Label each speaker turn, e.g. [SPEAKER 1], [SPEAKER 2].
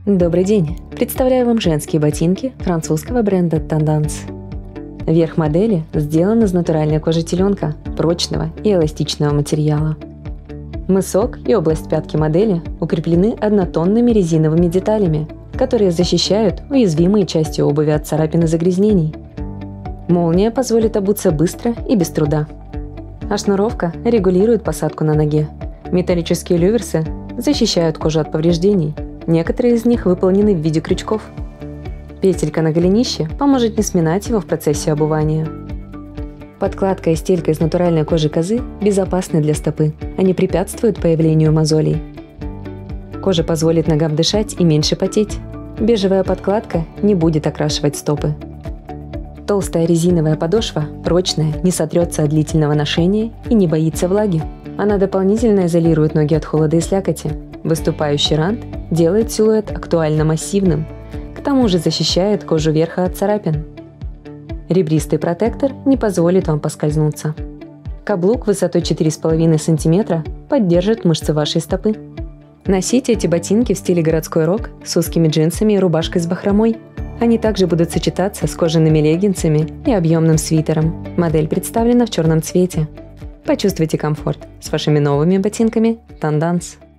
[SPEAKER 1] Добрый день! Представляю вам женские ботинки французского бренда Tendance. Верх модели сделан из натуральной кожи теленка, прочного и эластичного материала. Мысок и область пятки модели укреплены однотонными резиновыми деталями, которые защищают уязвимые части обуви от царапин и загрязнений. Молния позволит обуться быстро и без труда. А шнуровка регулирует посадку на ноге. Металлические люверсы защищают кожу от повреждений. Некоторые из них выполнены в виде крючков. Петелька на голенище поможет не сминать его в процессе обувания. Подкладка и стелька из натуральной кожи козы безопасны для стопы. Они препятствуют появлению мозолей. Кожа позволит ногам дышать и меньше потеть. Бежевая подкладка не будет окрашивать стопы. Толстая резиновая подошва прочная, не сотрется от длительного ношения и не боится влаги. Она дополнительно изолирует ноги от холода и слякоти. Выступающий рант делает силуэт актуально массивным, к тому же защищает кожу верха от царапин. Ребристый протектор не позволит вам поскользнуться. Каблук высотой 4,5 см поддержит мышцы вашей стопы. Носите эти ботинки в стиле городской рок с узкими джинсами и рубашкой с бахромой. Они также будут сочетаться с кожаными леггинсами и объемным свитером. Модель представлена в черном цвете. Почувствуйте комфорт с вашими новыми ботинками Tendance.